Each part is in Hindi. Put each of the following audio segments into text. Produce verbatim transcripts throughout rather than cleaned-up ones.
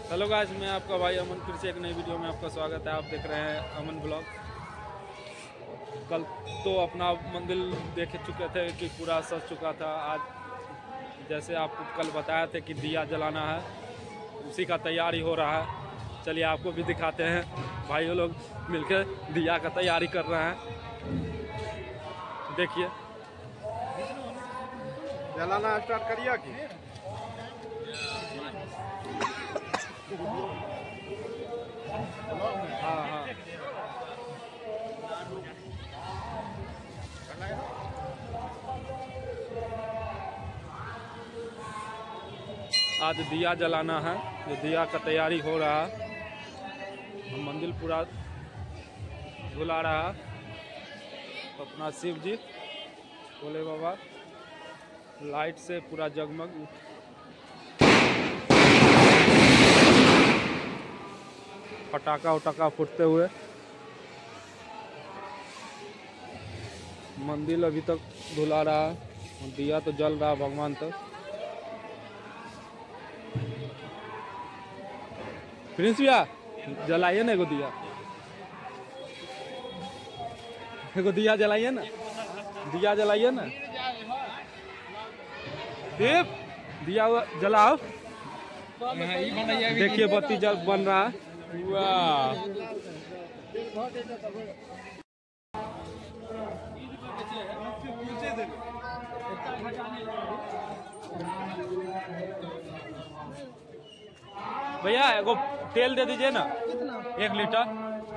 हेलो गाइस, मैं आपका भाई अमन, फिर से एक नई वीडियो में आपका स्वागत है। आप देख रहे हैं अमन ब्लॉग। कल तो अपना मंदिर देख चुके थे कि पूरा सज चुका था। आज जैसे आपको कल बताया थे कि दिया जलाना है, उसी का तैयारी हो रहा है। चलिए आपको भी दिखाते हैं। भाइयों लोग मिलकर दिया का तैयारी कर रहे हैं। देखिए, जलाना स्टार्ट करिए कि हाँ हाँ आज दिया जलाना है, जो दिया का तैयारी हो रहा है। मंदिर पूरा धुला रहा है। अपना शिव जी, भोले बाबा लाइट से पूरा जगमग, पटाखा उटाखा फूटते हुए। मंदिर अभी तक धुला रहा है, दिया तो जल रहा है भगवान तक। प्रिंस भैया जलाइए ना एगो दिया, एगो दिया जलाइए ना, दिया जलाइए ना, दीप दिया जलाओ। देखिए बत्ती जल बन रहा है। वाह, भैया एगो तेल दे दीजिए ना, एक लीटर।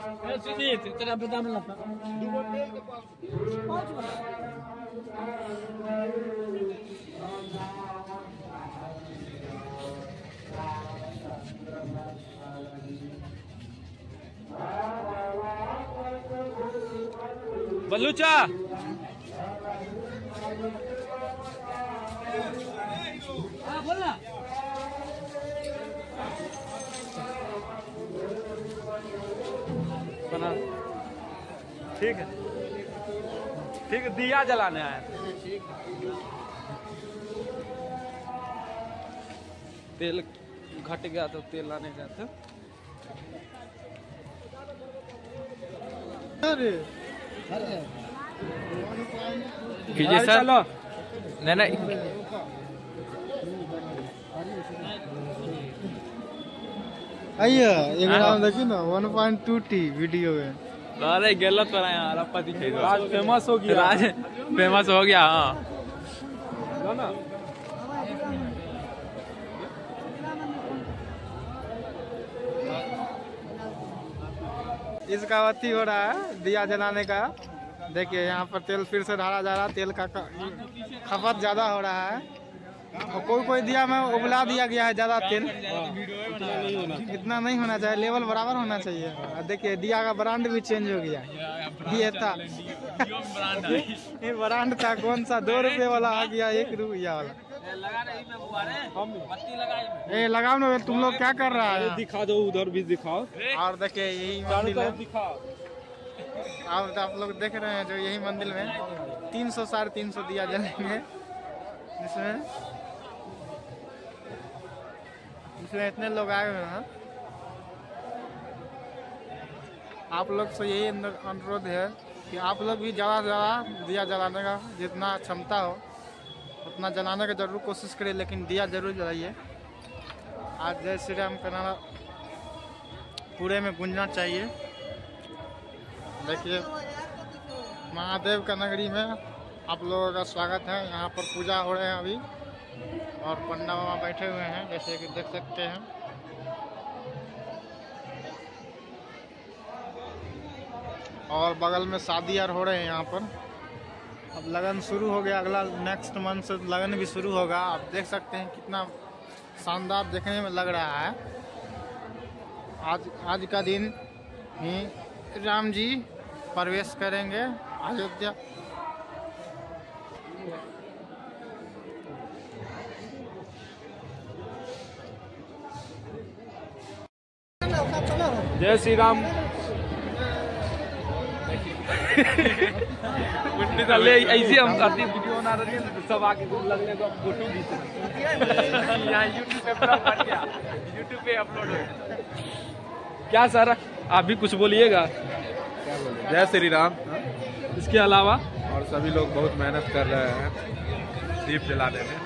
बल्लूचा बोलना। बना ठीक है, ठीक है, दिया जलाने आए। तेल घट गया तो तेल लाने गए थे। कीजिए सर। चलो नहीं नहीं, आइए एक नाम देखिए ना one point two T video में। अरे गलत पर यार, आपका दिखे आज फेमस हो गया, आज फेमस हो गया। हाँ ना, इसका अथी हो रहा है दिया जलाने का। देखिए यहाँ पर तेल फिर से डाला जा रहा है। तेल का खपत ज्यादा हो रहा है और कोई कोई दिया में उबला दिया गया है ज्यादा तेल। इतना नहीं होना चाहिए, लेवल बराबर होना चाहिए। देखिए दिया का ब्रांड भी चेंज हो गया। ये था ये ब्रांड था कौन सा, दो रुपये वाला आ गया एक रुपया वाला। ए लगाओ ना, तुम लोग क्या कर रहा है? दिखा दो, उधर भी दिखाओ। और देखिए यही मंदिर है, आप आप लोग देख रहे हैं जो यही मंदिर में तीन सौ साढ़े तीन सौ दिया जलेंगे। इसमें इसमें इतने लोग आए हुए हैं। आप लोग से यही अनुरोध है कि आप लोग भी ज़्यादा से ज़्यादा दिया जलाने का जितना क्षमता हो उतना जलाने का जरूर कोशिश करें, लेकिन दिया जरूर जलाइए। आज जय श्री राम का नारा पूरे में गूंजना चाहिए। देखिए महादेव का नगरी में आप लोगों का स्वागत है। यहाँ पर पूजा हो रहे हैं अभी और पंडा बाबा बैठे हुए हैं, जैसे कि देख सकते हैं। और बगल में शादी यार हो रहे हैं यहाँ पर। अब लगन शुरू हो गया, अगला नेक्स्ट मंथ से लगन भी शुरू होगा। आप देख सकते हैं कितना शानदार देखने में लग रहा है। आज आज का दिन ही राम जी प्रवेश करेंगे अयोध्या। जय श्री राम। ऐसे हम करते वीडियो बना रहे हैं, सब आके लगने को फोटो खींच रहे हैं। यहाँ यूट्यूब पे पूरा बढ़ गया। यूट्यूब पे अपलोड हो। क्या सर आप भी कुछ बोलिएगा? जय श्री राम। इसके अलावा और सभी लोग बहुत मेहनत कर रहे हैं दीप जलाने में।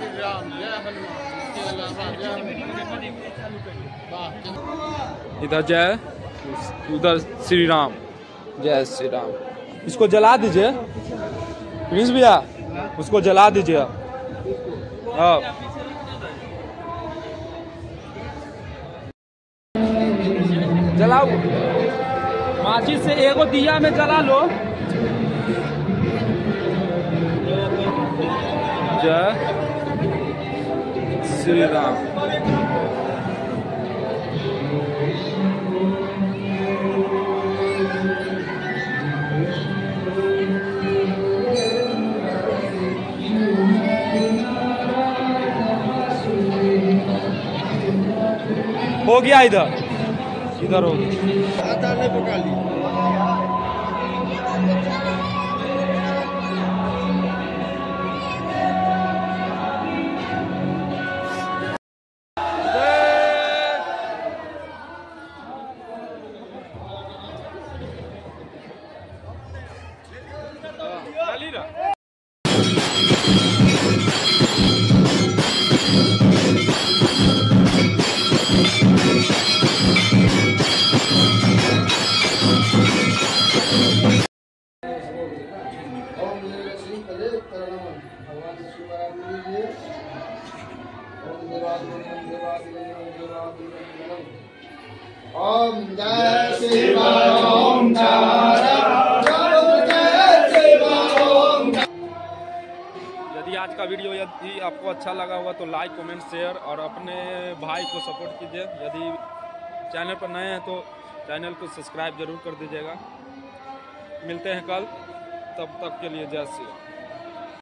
इधर जय, उधर श्री राम। जय श्री राम। इसको जला दीजिए प्रिंस भैया, उसको जला दीजिए। हाँ जलाओ, माचिस से एगो दिया में जला लो। जय श्री राम। हो गया, इधर इधर हो गया। ओम जय शिव ओम यदि आज का वीडियो यदि आपको अच्छा लगा होगा तो लाइक कमेंट शेयर और अपने भाई को सपोर्ट कीजिए। यदि चैनल पर नए हैं तो चैनल को सब्सक्राइब जरूर कर दीजिएगा। मिलते हैं कल, तब तक के लिए जय श्री राम।